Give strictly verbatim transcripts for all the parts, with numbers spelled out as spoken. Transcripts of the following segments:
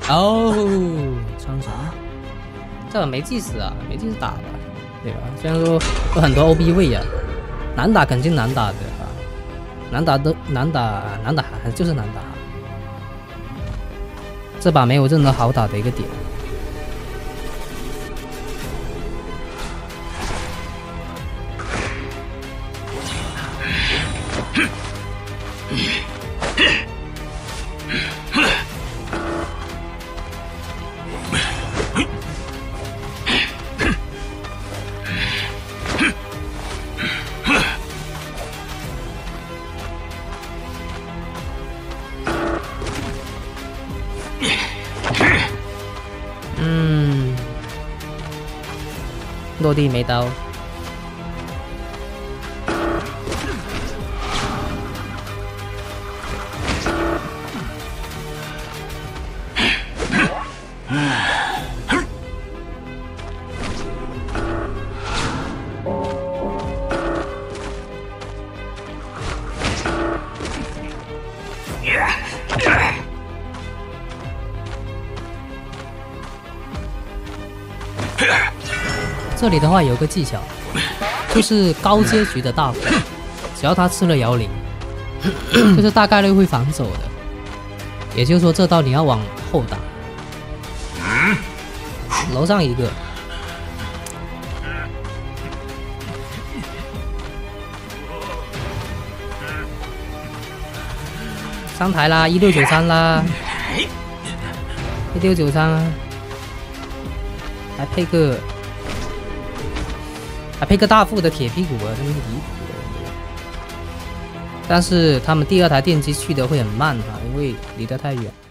哦，枪神，这个没技死啊，没技死打吧，对吧？虽然说有很多 O B 位啊，难打肯定难打的啊，难打的难打难打就是难打，这把没有任何好打的一个点。嗯，落地没刀。这里的话有个技巧，就是高阶局的大斧，只要他吃了摇铃，就是大概率会反走的。也就是说，这刀你要往后打。楼上一个，上台啦，一六九三啦，一六九三，还配个。还配个大副的铁屁股啊，真是离谱了。但是他们第二台电机去的会很慢啊，因为离得太远。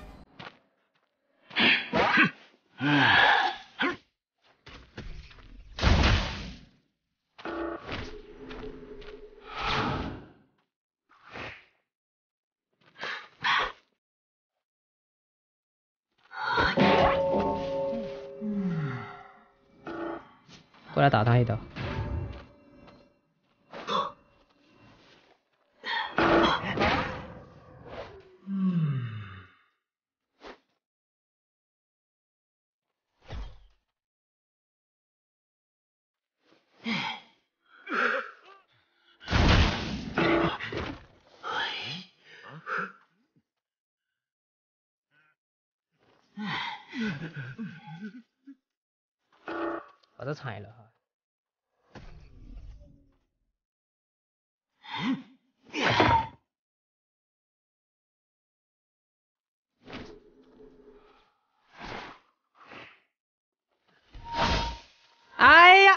过来打他一刀。把这踩了哈。哎呀！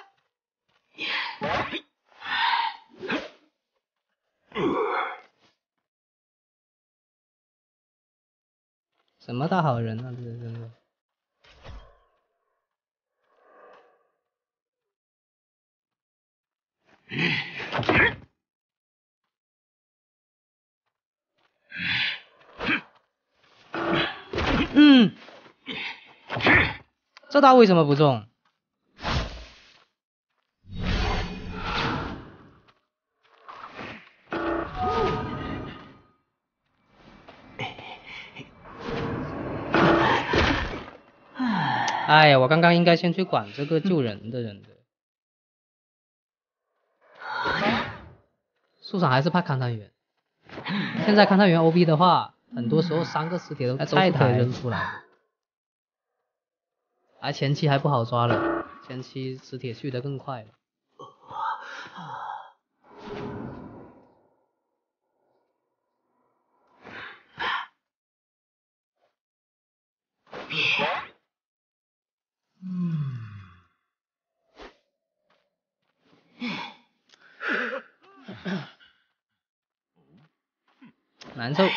什么大好人啊，这是真的。嗯，这刀为什么不中？哎呀，我刚刚应该先去管这个救人的人的。树上还是怕勘探员。现在勘探员 O B 的话，很多时候三个磁铁都都是可以扔出来的。而前期还不好抓了，前期磁铁去得更快了。嗯，难受。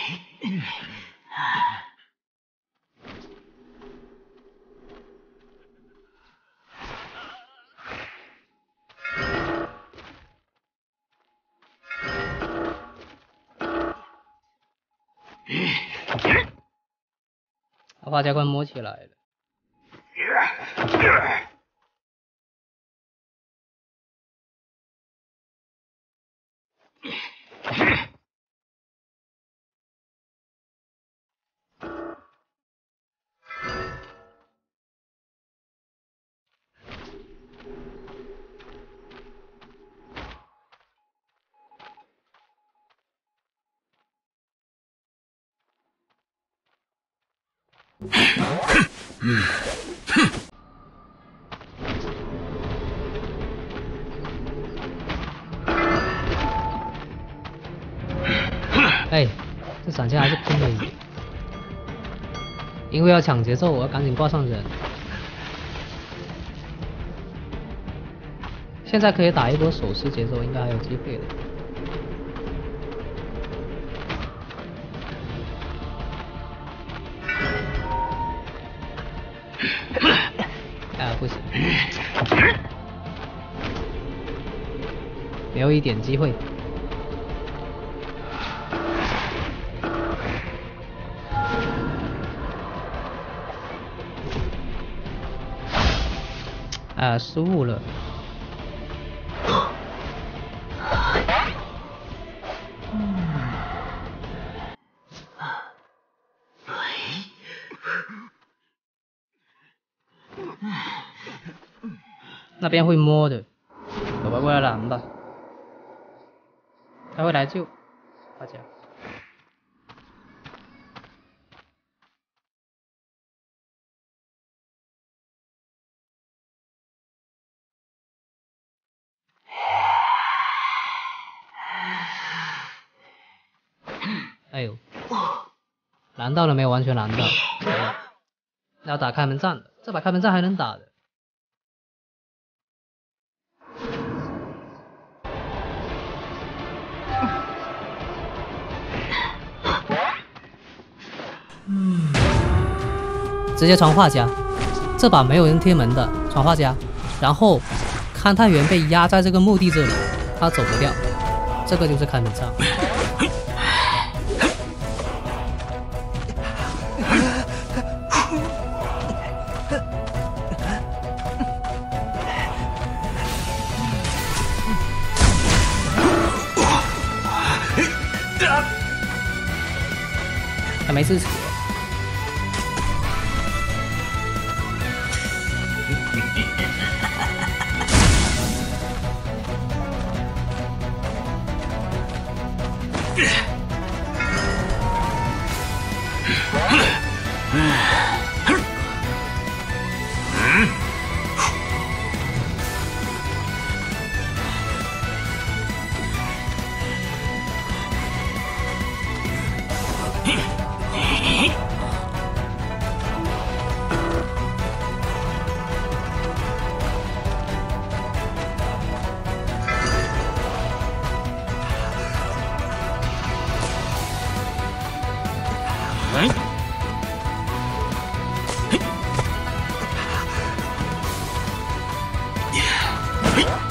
花家关摸起来了。 哎，这闪现还是拼了一点，因为要抢节奏，我要赶紧挂上人。现在可以打一波手势节奏，应该还有机会的。哎，不行，没有一点机会。啊，失误了。那边会摸的，我们过来拦吧。他会来救大家。哎呦，拦到了没有？完全拦到。要打开门战的，这把开门战还能打的。嗯，直接传画家，这把没有人贴门的，传画家，然后勘探员被压在这个墓地这里，他走不掉，这个就是开门战。还没支持。 嘿